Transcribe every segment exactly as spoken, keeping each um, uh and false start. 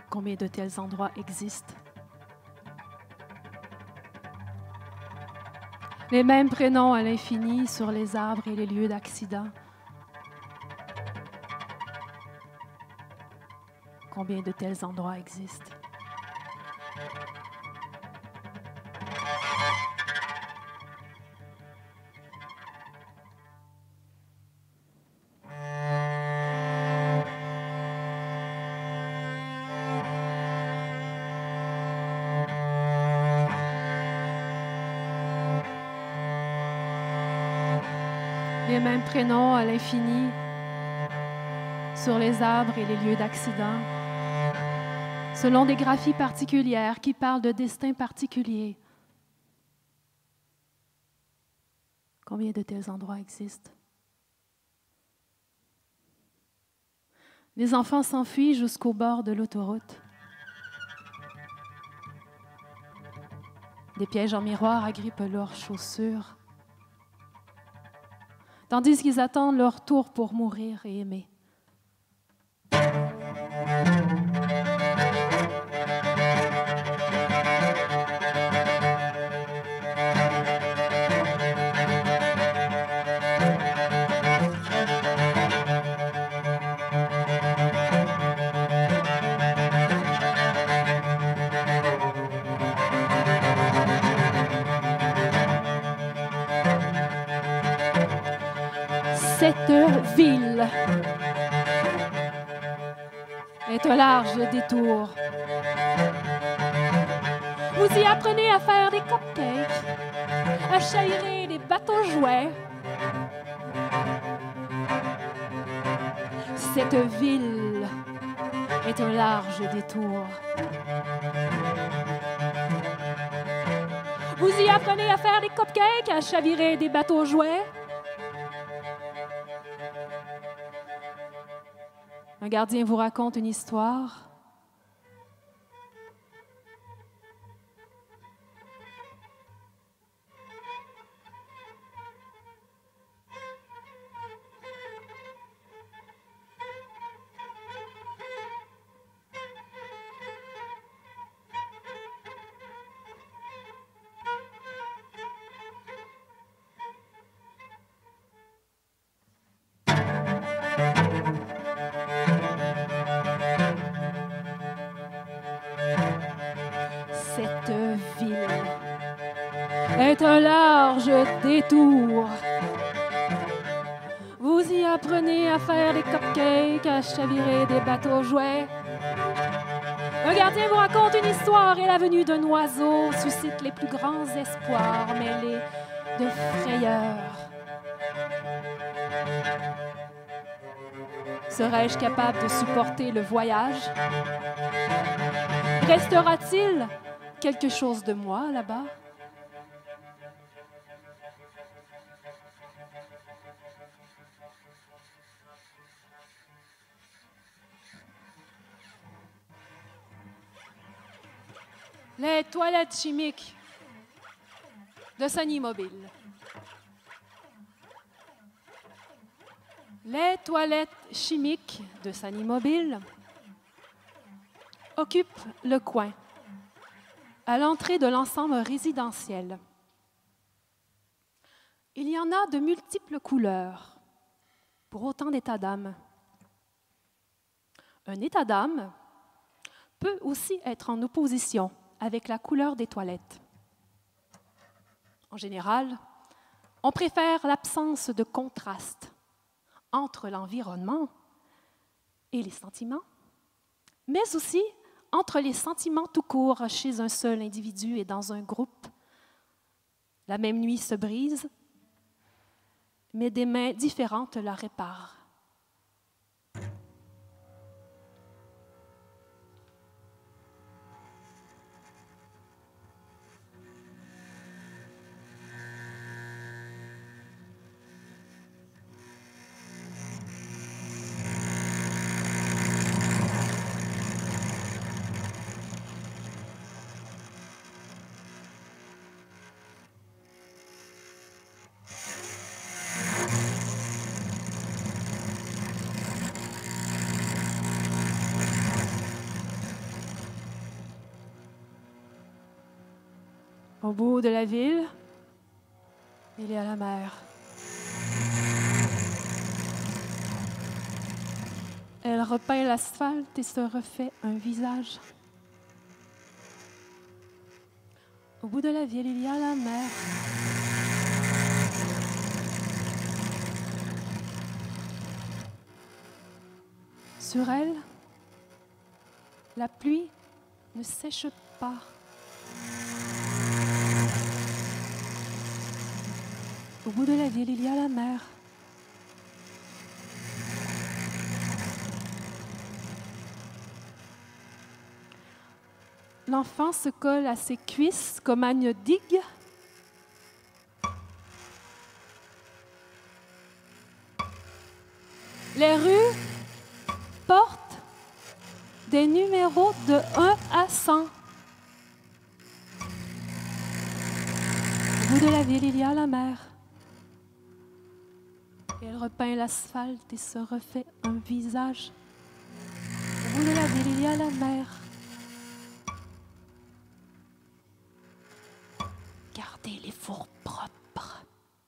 Combien de tels endroits existent? Les mêmes prénoms à l'infini sur les arbres et les lieux d'accident. Combien de tels endroits existent? Les mêmes prénoms à l'infini sur les arbres et les lieux d'accident, selon des graphies particulières qui parlent de destins particuliers. Combien de tels endroits existent? Les enfants s'enfuient jusqu'au bord de l'autoroute. Des pièges en miroir agrippent leurs chaussures, tandis qu'ils attendent leur tour pour mourir et aimer. Cette ville est un large détour. Vous y apprenez à faire des cupcakes, à chavirer des bateaux jouets. Cette ville est un large détour. Vous y apprenez à faire des cupcakes, à chavirer des bateaux jouets. Un gardien vous raconte une histoire. Cette ville est un large détour. Vous y apprenez à faire des cupcakes, à chavirer des bateaux jouets. Un gardien vous raconte une histoire et la venue d'un oiseau suscite les plus grands espoirs mêlés de frayeur. Serais-je capable de supporter le voyage? Restera-t-il quelque chose de moi là-bas? Les toilettes chimiques de Sunny Mobile. Les toilettes chimiques de Sunny Mobile occupent le coin à l'entrée de l'ensemble résidentiel. Il y en a de multiples couleurs pour autant d'états d'âme. Un état d'âme peut aussi être en opposition avec la couleur des toilettes. En général, on préfère l'absence de contraste entre l'environnement et les sentiments, mais aussi entre les sentiments tout court chez un seul individu et dans un groupe. La même nuit se brise, mais des mains différentes la réparent. Au bout de la ville, il y a la mer. Elle repeint l'asphalte et se refait un visage. Au bout de la ville, il y a la mer. Sur elle, la pluie ne sèche pas. Au bout de la ville, il y a la mer. L'enfant se colle à ses cuisses comme à une digue. Les rues portent des numéros de un à cent. Au bout de la ville, il y a la mer. Et elle repeint l'asphalte et se refait un visage. Au bout de la ville, il y a la mer. Gardez les fours propres.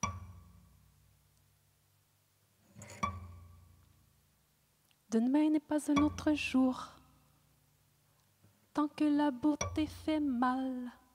Demain n'est pas un autre jour, tant que la beauté fait mal.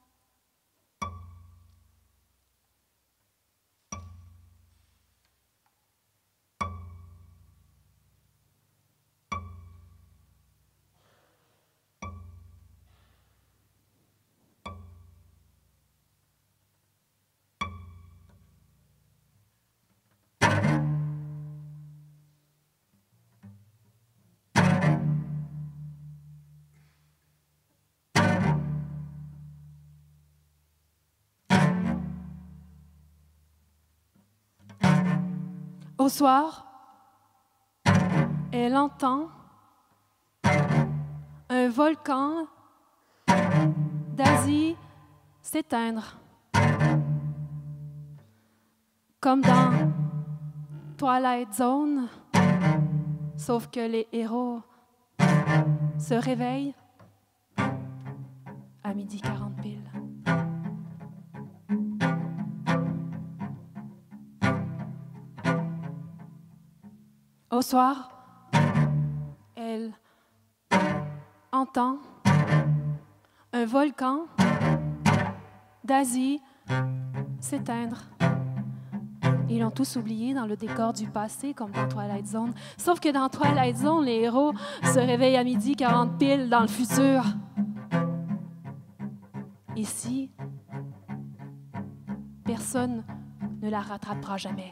Au soir, elle entend un volcan d'Asie s'éteindre. Comme dans Twilight Zone, sauf que les héros se réveillent à midi quarante pile. Au soir, elle entend un volcan d'Asie s'éteindre. Ils l'ont tous oublié dans le décor du passé, comme dans Twilight Zone. Sauf que dans Twilight Zone, les héros se réveillent à midi quarante pile dans le futur. Ici, personne ne la rattrapera jamais.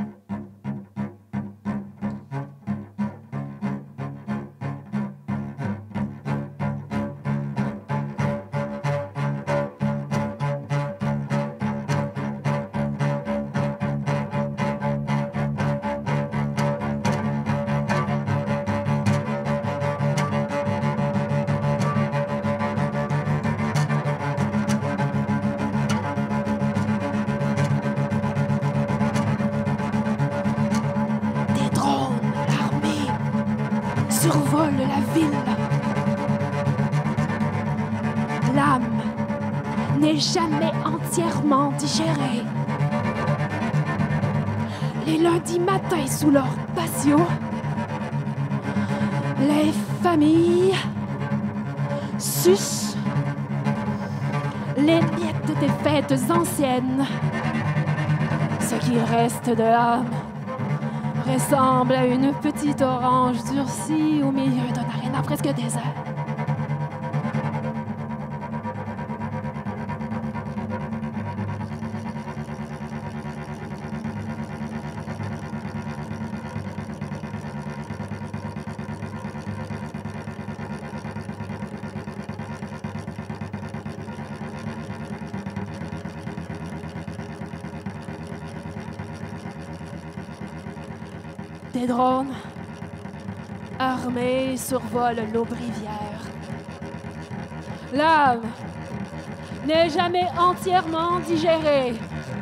Survole la ville. L'âme n'est jamais entièrement digérée. Les lundis matins sous leur patio, les familles sucent les miettes des fêtes anciennes. Ce qu'il reste de l'âme ressemble à une petite orange durcie au milieu d'un aréna presque désert. Des drones armés survolent l'eau-brivière. L'âme n'est jamais entièrement digérée.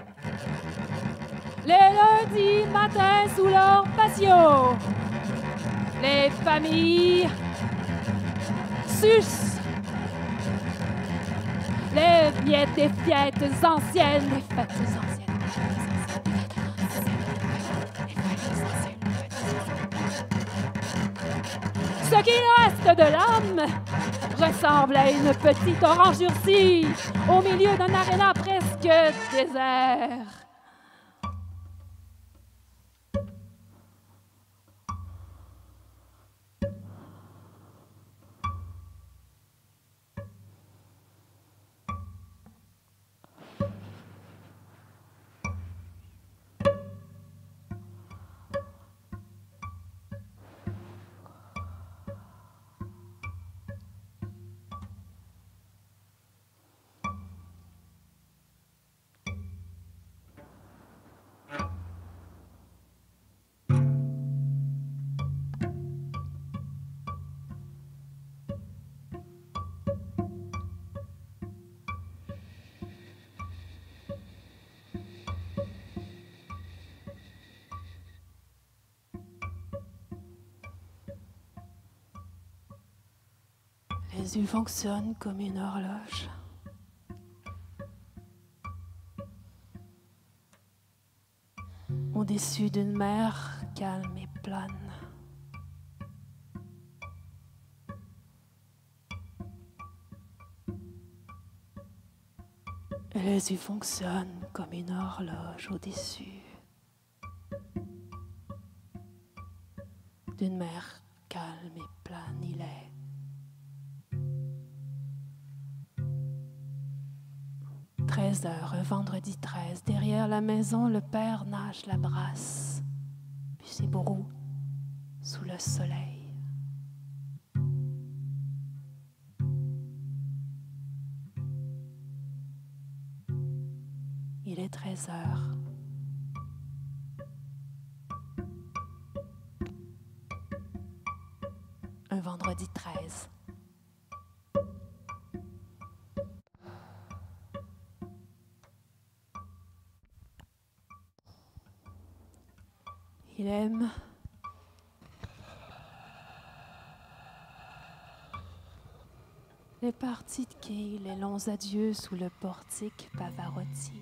Les lundis matins sous leur patio, les familles sucent des miettes, des fêtes anciennes, des fêtes anciennes. Ce qui reste de l'âme ressemble à une petite orange durcie au milieu d'un aréna presque désert. Les yeux fonctionnent comme une horloge. Au-dessus d'une mer calme et plane. Et les yeux fonctionnent comme une horloge au-dessus d'une mer calme et plane. Il est treize heures, un vendredi treize. Derrière la maison, le père nage la brasse, puis s'ébroue sous le soleil. Il est treize heures. Un vendredi treize. Il aime les parties de quilles, les longs adieux sous le portique Pavarotti.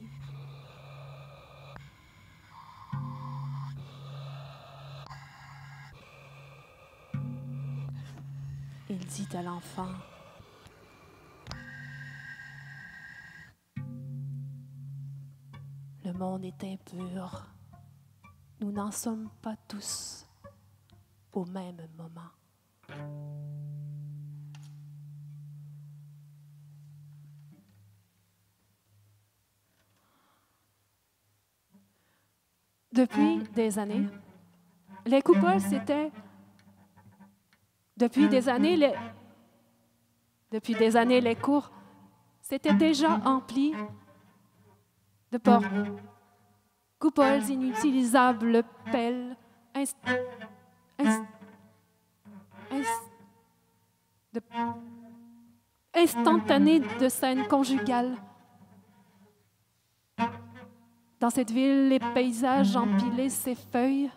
Il dit à l'enfant: le monde est impur. Nous n'en sommes pas tous au même moment. Depuis des années, les coupoles, c'était... Depuis des années, les... Depuis des années, les cours s'étaient déjà emplis de portes, coupoles inutilisables, pelles, inst... inst... inst... de... instantanées de scènes conjugales. Dans cette ville, les paysages empilés s'effeuillent.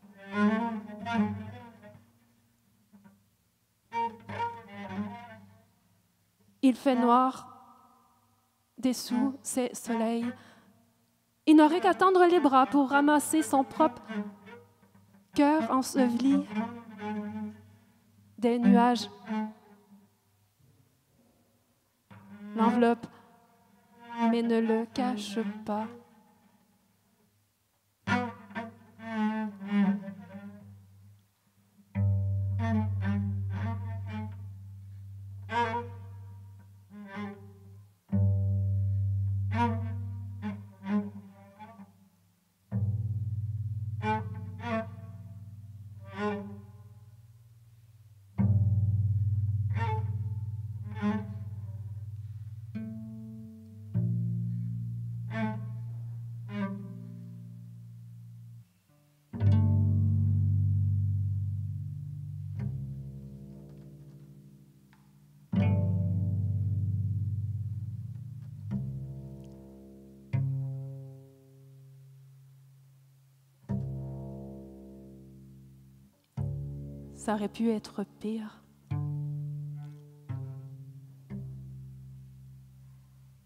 Il fait noir dessous ces soleils. Il n'aurait qu'à tendre les bras pour ramasser son propre cœur enseveli des nuages. L'enveloppe, mais ne le cache pas. Ça aurait pu être pire.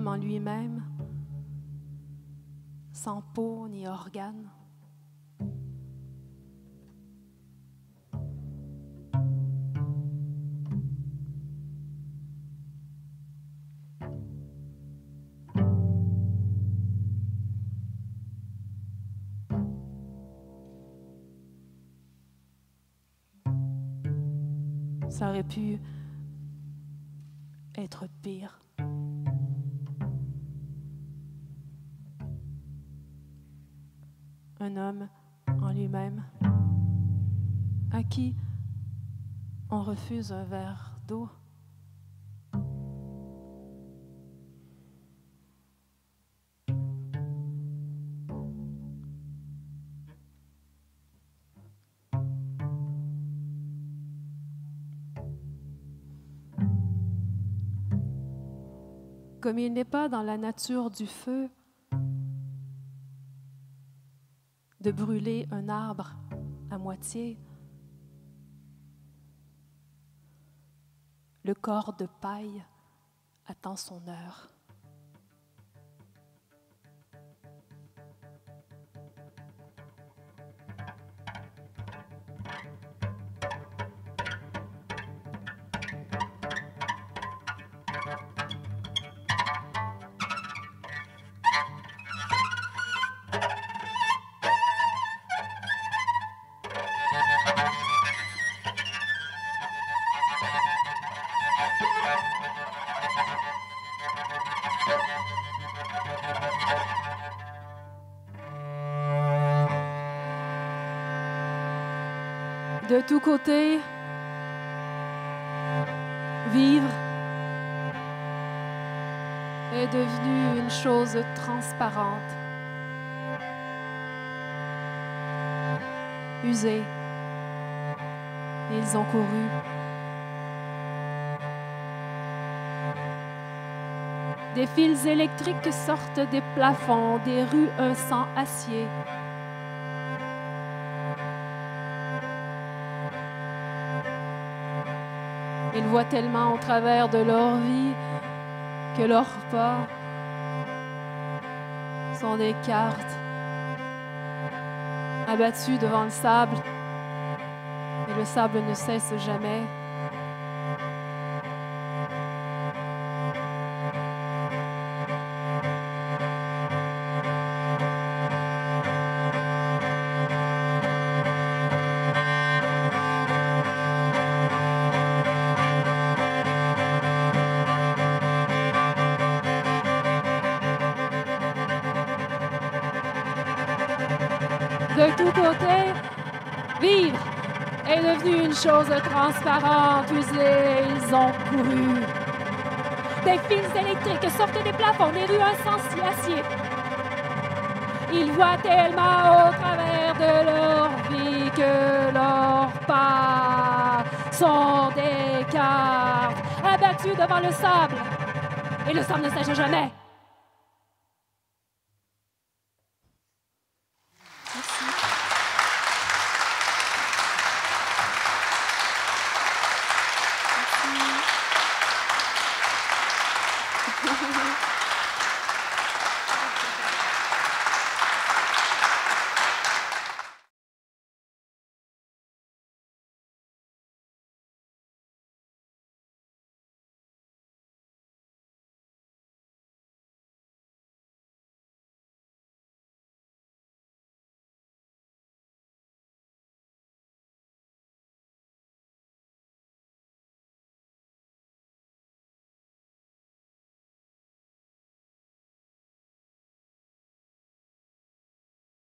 homme en lui-même, sans peau ni organes. Ça aurait pu être pire. Un homme en lui-même, à qui on refuse un verre d'eau. Comme il n'est pas dans la nature du feu de brûler un arbre à moitié, le corps de paille attend son heure. De tous côtés, vivre est devenu une chose transparente, usée. Ils ont couru. Des fils électriques sortent des plafonds, des rues un sang acier. Ils voient tellement au travers de leur vie que leurs pas sont des cartes abattues devant le sable, et le sable ne cesse jamais. De tous côtés, vivre est devenu une chose transparente, usée. Ils ont couru. Des fils électriques sortent des plafonds, des rues insensibles acier. Ils voient tellement au travers de leur vie que leurs pas sont des cartes abattues devant le sable. Et le sable ne sèche jamais.